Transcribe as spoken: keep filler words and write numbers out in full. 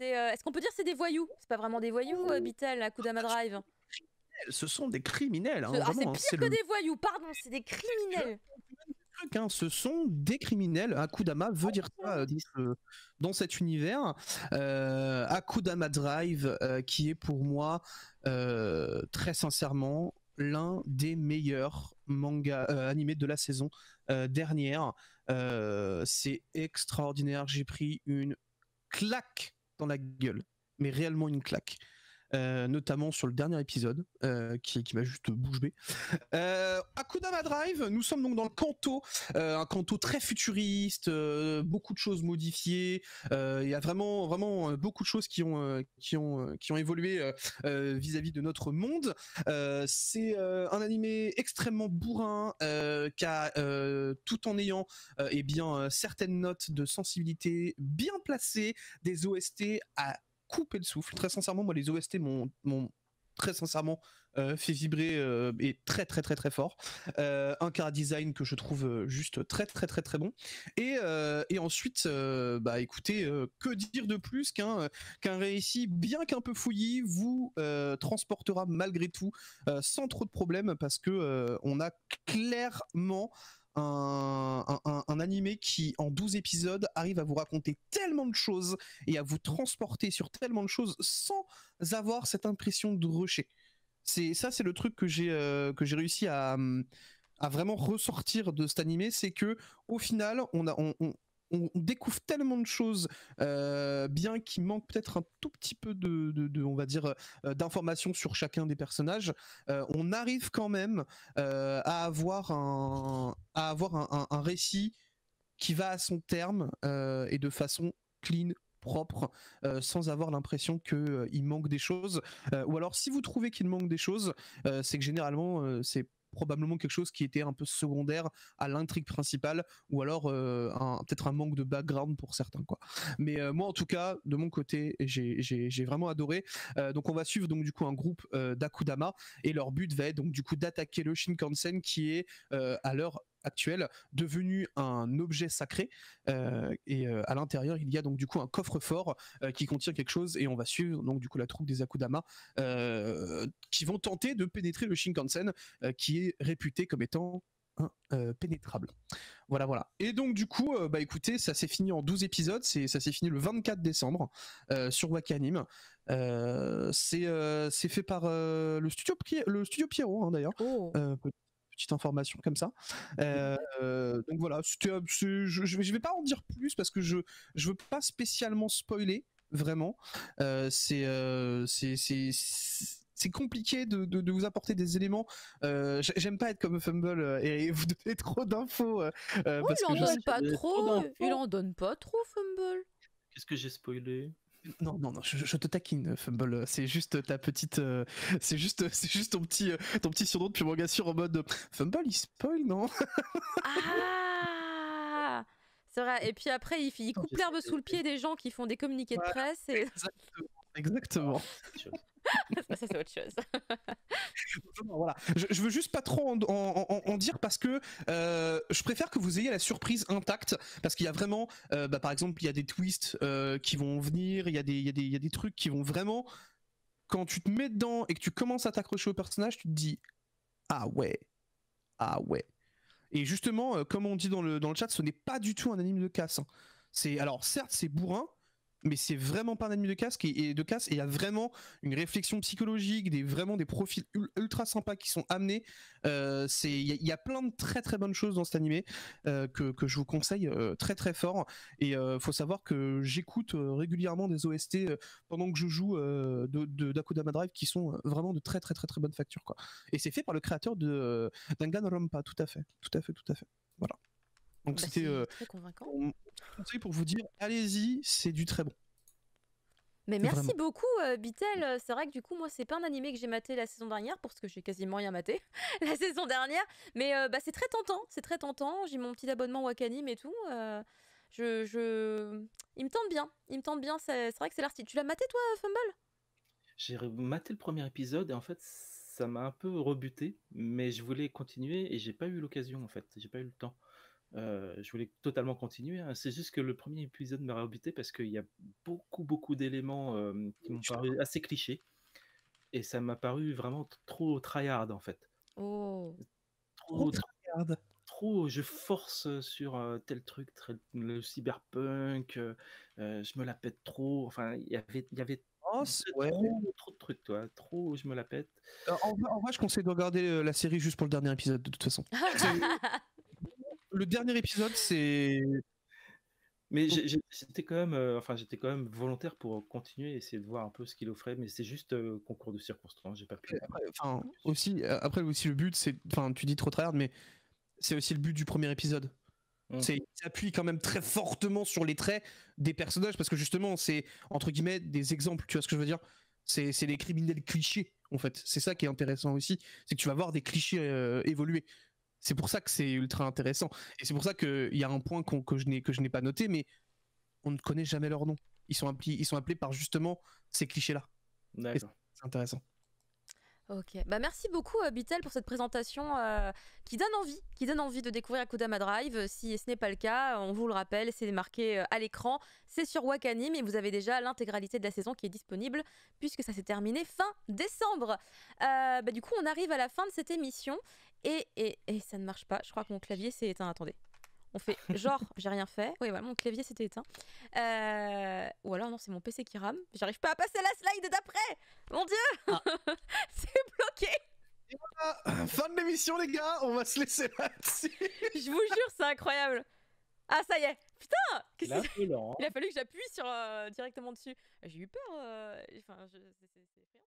c'est, euh, est-ce qu'on peut dire que c'est des voyous? C'est pas vraiment des voyous, euh, Beatle, Akudama Drive. Ce sont des criminels, hein, Ce- ah, c'est vraiment. pire C'est que le des voyous, pardon, c'est des criminels. truc, hein, ce sont des criminels. Akudama veut dire ça euh, dans, ce- dans cet univers. Euh, Akudama Drive, euh, qui est pour moi, euh, très sincèrement, l'un des meilleurs mangas euh, animés de la saison euh, dernière. Euh, c'est extraordinaire. J'ai pris une claque dans la gueule, mais réellement une claque. Euh, notamment sur le dernier épisode, euh, qui, qui m'a juste bouche bée. Euh, Akudama Drive, nous sommes donc dans le Kanto, euh, un Kanto très futuriste, euh, beaucoup de choses modifiées. Euh, Il y a vraiment, vraiment euh, beaucoup de choses qui ont, euh, qui ont, euh, qui ont évolué euh, euh, vis-à-vis de notre monde. Euh, c'est euh, un animé extrêmement bourrin, euh, qui a, euh, tout en ayant, euh, eh bien, euh, certaines notes de sensibilité bien placées, des O S T à couper le souffle. Très sincèrement, moi, les O S T m'ont, m'ont très sincèrement euh, fait vibrer euh, et très très très très fort. Euh, un chara design que je trouve euh, juste très très très très bon. Et, euh, et ensuite, euh, bah écoutez, euh, que dire de plus qu'un euh, qu'un récit bien qu'un peu fouillis vous euh, transportera malgré tout euh, sans trop de problèmes parce que euh, on a clairement un, un, un, un animé qui en douze épisodes arrive à vous raconter tellement de choses et à vous transporter sur tellement de choses sans avoir cette impression de rusher. C'est ça, c'est le truc que j'ai euh, que j'ai réussi à, à vraiment ressortir de cet animé, c'est que au final, on a on, on, on découvre tellement de choses, euh, bien qu'il manque peut-être un tout petit peu de, de, de on va dire, euh, d'informations sur chacun des personnages. Euh, on arrive quand même euh, à avoir un à avoir un, un, un récit qui va à son terme euh, et de façon clean, propre, euh, sans avoir l'impression qu'il euh, manque des choses. Euh, ou alors, si vous trouvez qu'il manque des choses, euh, c'est que généralement, euh, c'est probablement quelque chose qui était un peu secondaire à l'intrigue principale, ou alors euh, un- peut-être un manque de background pour certains, quoi. Mais euh, moi, en tout cas, de mon côté, j'ai, j'ai, j'ai vraiment adoré. Euh, donc, on va suivre donc du coup un groupe euh, d'Akudama, et leur but va être donc du coup d'attaquer le Shinkansen, qui est euh, à l'heure actuelle devenu un objet sacré, euh, et euh, à l'intérieur il y a donc du coup un coffre-fort euh, qui contient quelque chose, et on va suivre donc du coup la troupe des Akudama euh, qui vont tenter de pénétrer le Shinkansen, euh, qui est réputé comme étant impénétrable. Voilà, voilà. Et donc du coup, euh, bah écoutez, ça s'est fini en douze épisodes, c'est, ça s'est fini le vingt-quatre décembre euh, sur Wakanim. Euh, c'est, euh, c'est fait par euh, le studio Pi- le studio Pierrot, hein, d'ailleurs. Oh. Euh, petite information comme ça. Euh, euh, donc voilà, c'était, c'est- je, je vais je vais pas en dire plus parce que je je veux pas spécialement spoiler vraiment. Euh, c'est euh, c'est c'est c'est compliqué de, de, de vous apporter des éléments. Euh, j'ai- j'aime pas être comme Fumble euh, et vous donner trop d'infos euh, euh, Oh, parce il que en je sais. donne pas J'ai trop trop, d'infos. il en donne pas trop, Fumble. Qu'est-ce que j'ai spoilé? Non, non, non, je, je te taquine, Fumble. C'est juste ta petite, euh, c'est juste, c'est juste ton petit, euh, ton petit surnom de prolongation en mode Fumble, il spoil, non? Ah, c'est vrai. Et puis après, il, il coupe l'herbe sous le pied des gens qui font des communiqués de Voilà. presse. Et... Exactement. Exactement. C'est autre chose. ça, c'est autre chose. Voilà. Je, je veux juste pas trop en, en- en- en dire parce que euh, je préfère que vous ayez la surprise intacte, parce qu'il y a vraiment, euh, bah, par exemple, il y a des twists euh, qui vont venir, il y a des, il y a des, il y a des trucs qui vont vraiment, quand tu te mets dedans et que tu commences à t'accrocher au personnage, tu te dis ah ouais, ah ouais. Et justement, euh, comme on dit dans le dans le chat, ce n'est pas du tout un anime de casse, hein. C'est, alors certes, c'est bourrin, mais c'est vraiment pas un anime de casse et, et de casse. Et il y a vraiment une réflexion psychologique, des vraiment des profils ul- ultra sympas qui sont amenés. Euh, c'est, il y, a- il y a plein de très très bonnes choses dans cet animé euh, que que je vous conseille euh, très très fort. Et euh, faut savoir que j'écoute euh, régulièrement des O S T euh, pendant que je joue euh, de, de d'Akudama Drive, qui sont euh, vraiment de très très très très bonne facture, quoi. Et c'est fait par le créateur de euh, Danganronpa, tout à fait, tout à fait, tout à fait. Voilà. Donc Bah, c'était c'est euh, très convaincant. mon conseil pour vous dire, allez-y, c'est du très bon. Mais merci Vraiment. beaucoup, euh, Bitel. C'est vrai que du coup, moi, c'est pas un animé que j'ai maté la saison dernière, parce que j'ai quasiment rien maté la saison dernière. Mais euh, bah, c'est très tentant, c'est très tentant. J'ai mon petit abonnement Wakanim et tout. euh, je, je... Il me tente bien, il me tente bien. C'est c'est vrai que c'est l'artiste. Tu l'as maté, toi, Fumble? J'ai re- maté le premier épisode et en fait ça m'a un peu rebuté, mais je voulais continuer et j'ai pas eu l'occasion en fait, j'ai pas eu le temps. euh, je voulais totalement continuer, hein. C'est juste que le premier épisode m'a rebuté parce qu'il y a beaucoup, beaucoup d'éléments euh, qui m'ont paru assez clichés. Et ça m'a paru vraiment t- trop tryhard en fait. Oh. Trop, Oh, trop, regarde. trop, je force euh, sur euh, tel truc, très- le cyberpunk, euh, euh, je me la pète trop. Enfin, il y avait, il y avait Oh, de- c'est- ouais. trop, trop de trucs, toi. Trop, je me la pète. Euh, En vrai, en vrai, je conseille de regarder euh, la série juste pour le dernier épisode, de toute façon. C'est- Le dernier épisode, c'est. Mais j'ai- j'ai- j'étais quand même, euh, enfin, j'étais quand même volontaire pour continuer et essayer de voir un peu ce qu'il offrait, mais c'est juste euh, concours de circonstances, j'ai pas pu. Après, enfin, aussi, euh, après aussi le but, c'est. Enfin, tu dis trop tryhard, mais c'est aussi le but du premier épisode. Mm. C'est, il s'appuie quand même très fortement sur les traits des personnages parce que justement, c'est entre guillemets des exemples. Tu vois ce que je veux dire? C'est, c'est des criminels clichés en fait. C'est ça qui est intéressant aussi, c'est que tu vas voir des clichés euh, évoluer. C'est pour ça que c'est ultra intéressant. Et c'est pour ça qu'il y a un point qu'on- que je n'ai que je n'ai pas noté, mais on ne connaît jamais leur nom. Ils sont appelés, ils sont appelés par justement ces clichés-là. D'accord. Ah, C'est intéressant. Ok, bah merci beaucoup euh, Bitel pour cette présentation euh, qui donne envie, qui donne envie de découvrir Akudama Drive. Si ce n'est pas le cas, on vous le rappelle, c'est marqué euh, à l'écran, c'est sur Wakanim et vous avez déjà l'intégralité de la saison qui est disponible puisque ça s'est terminé fin décembre. Euh, bah, du coup, on arrive à la fin de cette émission et, et, et ça ne marche pas. Je crois que mon clavier s'est éteint. Attendez. On fait genre, j'ai rien fait. Oui, voilà, mon clavier s'était éteint. Euh, Ou alors, non, c'est mon P C qui rame. J'arrive pas à passer la slide d'après. Mon Dieu, Ah. c'est bloqué. Ah, fin de l'émission, les gars. On va se laisser là-dessus. Je vous jure, c'est incroyable. Ah, ça y est. Putain, qu'est-ce Là, que un peu lent, hein. il a fallu que j'appuie sur euh, directement dessus. J'ai eu peur. euh, Enfin, je... c'est- c'est- c'est effrayant.